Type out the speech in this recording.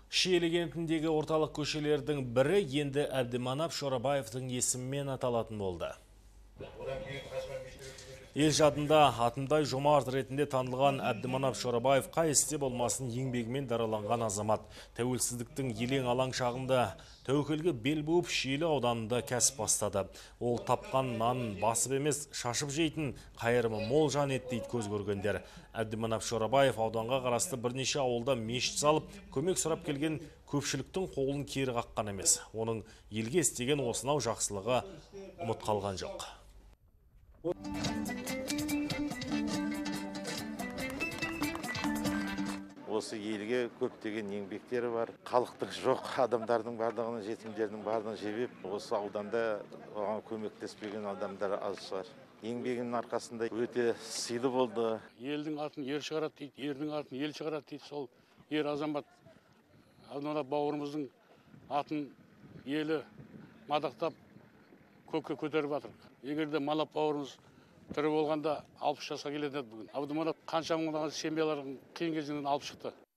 Шиелі кентіндегі орталық көшелердің бірі енді Әбдіманап Шорабаевтың есімімен аталатын болды. Ел жадында атымдай жомарт ретінде танылған Әбдіманап Шорабаев қай істе болмасын еңбегімен дараланған азамат. Тәуелсіздіктің елең алаң шағында тәуекелге бел буып Шиелі ауданында кәсіп бастады. Ол тапқан нанын басып емес, шашып жейтін қайырымы мол жан еді дейді көз көргендер. Әбдіманап Шорабаев ауданға қарасты бірнеше ауылда мешіт салып, көмек сұрап келген көпшіліктің қолын кері қаққан емес. Оның елге істеген осынау жақсылығы ұмыт қалған жоқ. Осы елге көптеген еңбектері бар. Халықтың жоқ адамдардың барлығын, жетімдердің барлығын жебеп, осы ауданда оған көмектеспеген адамдар аз шығар. Еңбегінің арқасында өте сыйлы болды. Елдің атын ер шығарады дейді, ердің атын ел шығарады дейді. Сол ер азамат Әбдіманап бауырымыздың атын елі мадақтап көкке көтеріп жатыр. Егер де Манап бауырымыз тірі болғанда 60 жасқа келеді бүгін. Әбдіманап қанша мыңдаған семьялардың қиын кезеңнен алып шықты.